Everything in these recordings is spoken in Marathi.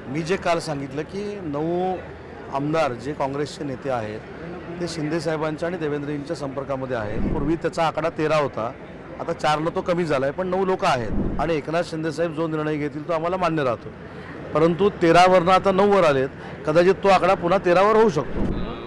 मी जे काल सांगितलं की 9 आमदार जे काँग्रेसचे नेते आहेत ते शिंदे साहेबांच्या आणि देवेंद्रजींच्या संपर्कामध्ये आहेत। पूर्वी त्याचा आकडा 13 होता, आता 4 तो कमी झाला आहे, पण 9 लोक आहेत आणि एकनाथ शिंदे साहेब जो निर्णय घेतील तो आम्हाला मान्य राहतो। परंतु 13 वरनं आता 9 वर आलेत, कदाचित तो आकडा पुन्हा 13 वर होऊ शकतो।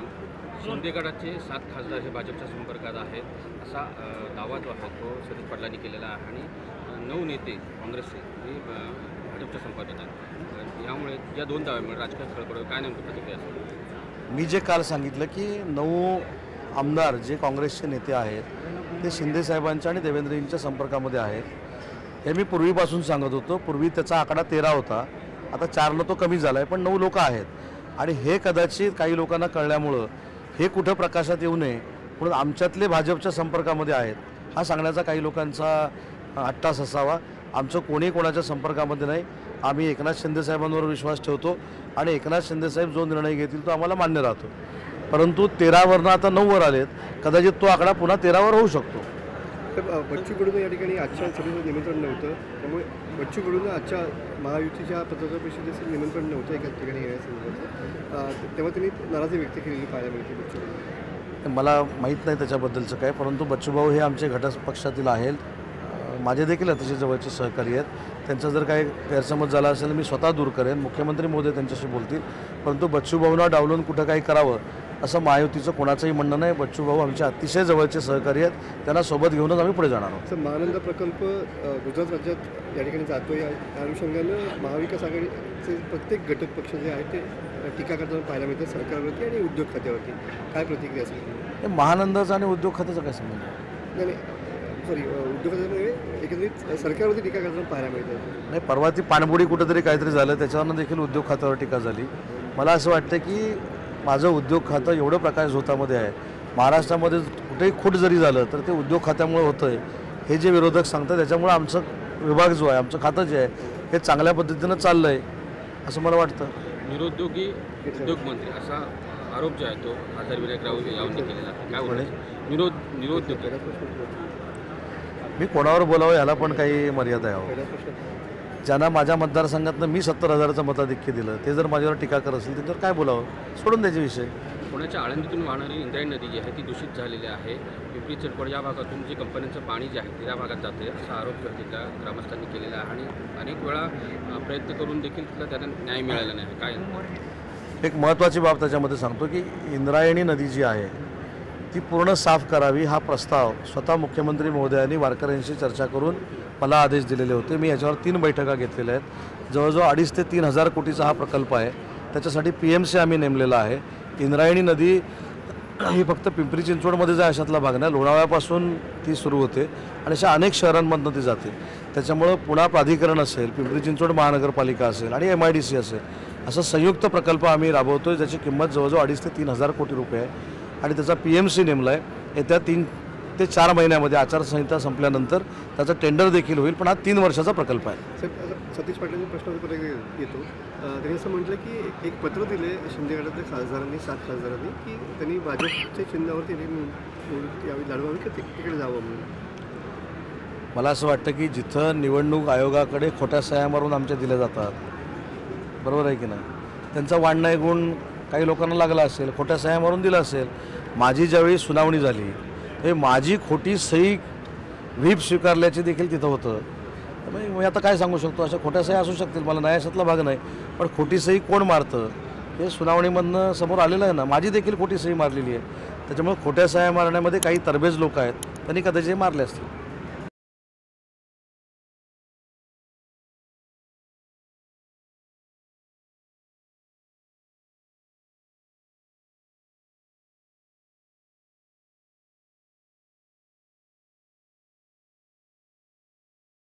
शिंदे गटाचे 7 खासदार हे भाजपच्या संपर्कात आहेत असा दावा जो आहे तो सतीश पाटलांनी केलेला आहे आणि 9 नेते काँग्रेसचे हे भाजपच्या संपर्कात आहेत। यामुळे या 2 दाव्यामुळे राजकीय खळबळ काय नेमकं प्रतिक्रिया असेल? मी जे काल सांगितलं की 9 आमदार जे काँग्रेसचे नेते आहेत ते शिंदे साहेबांच्या आणि देवेंद्रजींच्या संपर्कामध्ये आहेत, हे मी पूर्वीपासून सांगत होतो। पूर्वी त्याचा आकडा 13 होता, आता 4 तो कमी झाला आहे, पण 9 लोक आहेत आणि हे कदाचित काही लोकांना कळल्यामुळं हे कुठं प्रकाशात येऊ नये म्हणून आमच्यातले भाजपच्या संपर्कामध्ये आहेत हा सांगण्याचा काही लोकांचा अट्टास असावा। आमचं कोणी कोणाच्या संपर्कामध्ये नाही। आम्ही एकनाथ शिंदे साहेबांवर विश्वास ठेवतो आणि एकनाथ शिंदे साहेब जो निर्णय घेतील तो आम्हाला मान्य राहतो। परंतु 13 वरनं आता 9 वर आलेत, कदाचित तो आकडा पुन्हा 13 वर होऊ शकतो। बच्चू कडूंना या ठिकाणी आजच्या सभेचं निमंत्रण नव्हतं, त्यामुळे बच्चू कडूंना आजच्या महायुतीच्या पत्रकार परिषदेचं निमंत्रण नव्हतं एका ठिकाणी येण्यासंदर्भात, तेव्हा त्यांनी नाराजी व्यक्त केलेली पाहायला मिळते बच्चू। मला माहीत नाही त्याच्याबद्दलचं काय, परंतु बच्चूभाऊ हे आमचे घटक पक्षातील आहेत, माझे देखील अतिशय जवळचे सहकारी आहेत। त्यांचा जर काही गैरसमज झाला असेल मी स्वतः दूर करेन, मुख्यमंत्री महोदय त्यांच्याशी बोलतील, परंतु बच्चूभाऊंना डावलून कुठं काही करावं असं महायुतीचं कोणाचंही म्हणणं नाही। बच्चूभाऊ आमचे अतिशय जवळचे सहकारी आहेत, त्यांना सोबत घेऊनच आम्ही पुढे जाणार आहोत। महानंद प्रकल्प गुजरात राज्यात या ठिकाणी जातो, या अनुषंगानं महाविकास आघाडीचे प्रत्येक घटक पक्ष जे आहेत ते टीका करताना पाहायला मिळतात सरकारवरती आणि उद्योग खात्यावरती, काय प्रतिक्रिया असेल? महानंदाचा आणि उद्योग खात्याचा काय संबंध? नाही सॉरी, उद्योग खात्यामध्ये एकंदरीत सरकारवरती टीका करताना पाहायला मिळतात। नाही, परवा ती पाणबुडी कुठंतरी काहीतरी झालं, त्याच्यावरनं देखील उद्योग खात्यावर टीका झाली। मला असं वाटतं की माझं उद्योग खातं एवढं प्रकाश झोतामध्ये आहे, महाराष्ट्रामध्ये कुठेही खूट जरी झालं तर ते उद्योग खात्यामुळे होतं आहे हे जे विरोधक सांगतात, त्याच्यामुळे आमचं विभाग जो आहे, आमचं खातं जे आहे हे चांगल्या पद्धतीनं चाललं आहे असं मला वाटतं। निरुद्योगी उद्योगमंत्री असा आरोप जो आहे तो खासदार विनायक राऊत यांनी केलेला आहे, काय बोलायचं? निरुद्योगी मी कोणावर बोलावं याला पण काही मर्यादा आहे। ज्यांना माझ्या मतदारसंघातनं मी 70,000चं मताधिक्य दिलं ते जर माझ्यावर टीका करत असेल त्यांच्यावर काय बोलावं, सोडून द्यायचे विषय। पुण्याच्या आळंदीतून वाहणारी इंद्रायणी नदी जी आहे ती दूषित झालेली आहे। पिंपरी चिंचवड या भागातून जे कंपन्यांचं पाणी जे आहे ते या भागात जाते असा आरोप तिथल्या ग्रामस्थांनी केलेला आहे आणि अनेक वेळा प्रयत्न करून देखील तिथला त्यांना न्याय मिळाला नाही। काय एक महत्त्वाची बाब त्याच्यामध्ये सांगतो की इंद्रायणी नदी जी आहे ती पूर्ण साफ करावी हा प्रस्ताव स्वतः मुख्यमंत्री महोदयांनी वारकऱ्यांशी चर्चा करून मला आदेश दिलेले होते। मी याच्यावर 3 बैठका घेतलेल्या आहेत। जवळजवळ 2.5 ते 3,000 कोटीचा हा प्रकल्प आहे, त्याच्यासाठी PMC आम्ही नेमलेला आहे। इंद्रायणी नदी ही फक्त पिंपरी चिंचवडमध्ये जा अशातला भाग नाही, लोणावळ्यापासून ती सुरू होते आणि अशा अनेक शहरांमधून ती जाते। त्याच्यामुळं पुणा प्राधिकरण असेल, पिंपरी चिंचवड महानगरपालिका असेल आणि MIDC असेल असं संयुक्त प्रकल्प आम्ही राबवतो आहे, ज्याची किंमत जवळजवळ 2.5 ते 3,000 कोटी रुपये आहे आणि त्याचा PMC नेमला आहे। येत्या 3 ते 4 महिन्यामध्ये आचारसंहिता संपल्यानंतर त्याचं टेंडर देखील होईल, पण हा 3 वर्षाचा प्रकल्प आहे। सतीश पाटलांनी प्रश्न येतो, त्यांनी असं म्हटलं की एक पत्र दिले शिंदे गटातल्या खासदारांनी 7 खासदारांनी की त्यांनी भाजपच्या चिन्हावरती यावेळी लढवावी की तिकडे जावं म्हणून। मला असं वाटतं की जिथं निवडणूक आयोगाकडे खोट्या सह्या मारून आमच्या दिल्या जातात, बरोबर आहे की नाही, त्यांचा वाढणाय गुण काही लोकांना लागला असेल, खोट्या सह्या मारून दिला असेल। माझी ज्यावेळी सुनावणी झाली हे माझी खोटी सही व्हीप स्वीकारल्याची देखील तिथं होतं। त्यामुळे मी आता काय सांगू शकतो, अशा खोट्या सह्या असू शकतील, मला न्यायाशातला भाग नाही, पण खोटी सही कोण मारतं हे सुनावणीमधनं समोर आलेलं आहे ना। माझी देखील खोटी सही मारलेली आहे, त्याच्यामुळे खोट्या सह्या मारण्यामध्ये काही तरबेज लोक आहेत, त्यांनी कदाचित मारले असतील।